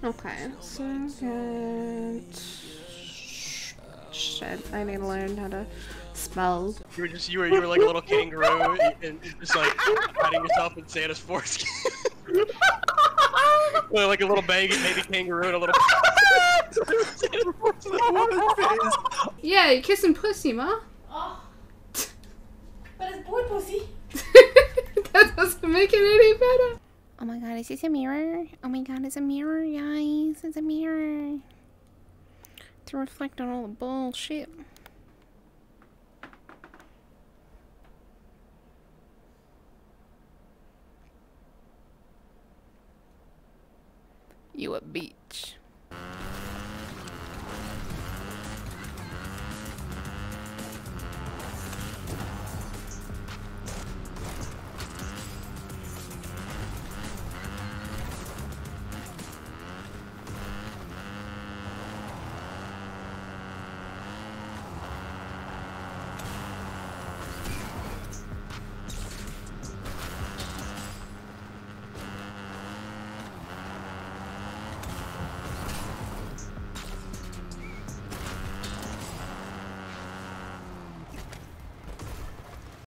Okay, second. Shit, I need to learn how to spell. You were like a little kangaroo and just like hiding yourself in Santa's foreskin. Well, like a little baby kangaroo and a little. Yeah, you're kissing pussy, ma. Oh. But it's boy pussy. That doesn't make it any better. Oh my god, is this a mirror? Oh my god, it's a mirror, guys. It's a mirror. To reflect on all the bullshit. You a bitch.